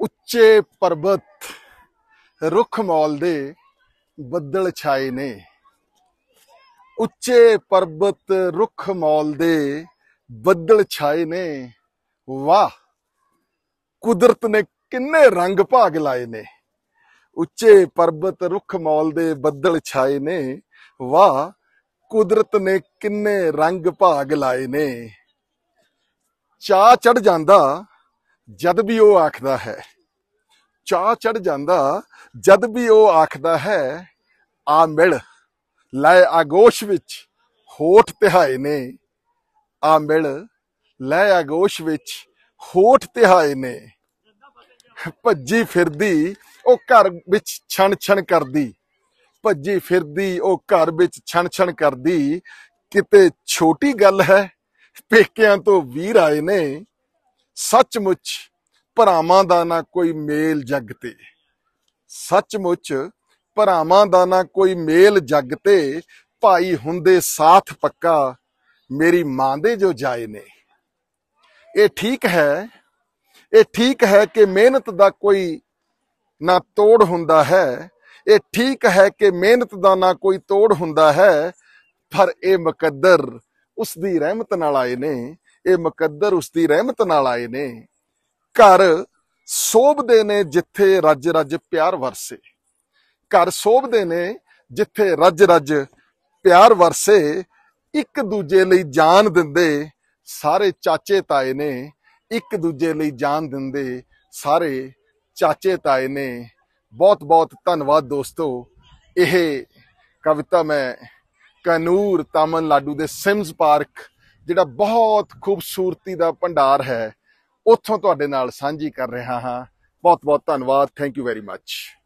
ਉੱਚੇ ਪਰਬਤ ਰੁੱਖ ਮੌਲਦੇ ਬੱਦਲ ਛਾਏ ਨੇ। ਉੱਚੇ ਪਰਬਤ ਰੁੱਖ ਮੌਲਦੇ ਬੱਦਲ ਛਾਏ ਨੇ। ਵਾਹ, ਕੁਦਰਤ ਨੇ ਕਿੰਨੇ ਰੰਗ ਭਾਗ ਲਾਏ ਨੇ। ਉੱਚੇ ਪਰਬਤ ਰੁੱਖ ਮੌਲਦੇ ਬੱਦਲ ਛਾਏ ਨੇ। ਵਾਹ, ਕੁਦਰਤ ਨੇ ਕਿੰਨੇ ਰੰਗ ਭਾਗ ਲਾਏ ਨੇ। ਚਾਅ ਚੜ ਜਾਂਦਾ ਜਦ ਵੀ ਉਹ ਆਖਦਾ ਹੈ, ਚਾਅ ਚੜ ਜਾਂਦਾ ਜਦ ਵੀ ਉਹ ਆਖਦਾ ਹੈ, ਆ ਮਿਲ ਲੈ ਆਗੋਸ਼ ਵਿੱਚ ਹੋਠ ਤਿਹਾਏ ਨੇ। ਆ ਮਿਲ ਲੈ ਆਗੋਸ਼ ਵਿੱਚ ਹੋਠ ਤਿਹਾਏ ਨੇ। ਭੱਜੀ ਫਿਰਦੀ ਉਹ ਘਰ ਵਿੱਚ ਛਣ ਛਣ ਕਰਦੀ, ਭੱਜੀ ਫਿਰਦੀ ਉਹ ਘਰ ਵਿੱਚ ਛਣ ਛਣ ਕਰਦੀ। ਕਿਤੇ ਛੋਟੀ ਗੱਲ ਹੈ, ਪੇਕਿਆਂ ਤੋਂ ਵੀਰ ਆਏ ਨੇ। ਸੱਚਮੁੱਚ ਭਰਾਵਾਂ ਦਾ ਨਾ ਕੋਈ ਮੇਲ ਜੱਗ ਤੇ, ਸੱਚਮੁੱਚ ਭਰਾਵਾਂ ਦਾ ਨਾ ਕੋਈ ਮੇਲ ਜੱਗ ਤੇ। ਭਾਈ ਹੁੰਦੇ ਸਾਥ ਪੱਕਾ ਮੇਰੀ ਮਾਂ ਦੇ ਜੋ ਜਾਏ ਨੇ। ਇਹ ਠੀਕ ਹੈ, ਇਹ ਠੀਕ ਹੈ ਕਿ ਮਿਹਨਤ ਦਾ ਕੋਈ ਨਾ ਤੋੜ ਹੁੰਦਾ ਹੈ। ਇਹ ਠੀਕ ਹੈ ਕਿ ਮਿਹਨਤ ਦਾ ਨਾ ਕੋਈ ਤੋੜ ਹੁੰਦਾ ਹੈ। ਪਰ ਇਹ ਮੁਕੱਦਰ ਉਸ ਦੀ ਰਹਿਮਤ ਨਾਲ ਆਏ ਨੇ। ਇਹ ਮੁਕੱਦਰ ਉਸ ਦੀ ਰਹਿਮਤ ਨਾਲ ਆਏ ਨੇ। ਘਰ ਸੋਭਦੇ ਨੇ ਜਿੱਥੇ ਰੱਜ ਰੱਜ ਪਿਆਰ ਵਰਸੇ, ਘਰ ਸੋਭਦੇ ਨੇ ਜਿੱਥੇ ਰੱਜ ਰੱਜ ਪਿਆਰ ਵਰਸੇ। ਇੱਕ ਦੂਜੇ ਲਈ ਜਾਨ ਦਿੰਦੇ ਸਾਰੇ ਚਾਚੇ ਤਾਏ ਨੇ। ਇੱਕ ਦੂਜੇ ਲਈ ਜਾਨ ਦਿੰਦੇ ਸਾਰੇ ਚਾਚੇ ਤਾਏ ਨੇ। ਬਹੁਤ ਬਹੁਤ ਧੰਨਵਾਦ ਦੋਸਤੋ। ਇਹ ਕਵਿਤਾ ਮੈਂ ਕਾਨੂਰ ਤਾਮਿਲਨਾਡੂ ਦੇ ਸਿਮਸ ਪਾਰਕ, ਜਿਹੜਾ ਬਹੁਤ ਖੂਬਸੂਰਤੀ ਦਾ ਭੰਡਾਰ ਹੈ, ਉੱਥੋਂ ਤੁਹਾਡੇ ਨਾਲ ਸਾਂਝੀ ਕਰ ਰਿਹਾ ਹਾਂ। ਬਹੁਤ ਬਹੁਤ ਧੰਨਵਾਦ। Thank you very much.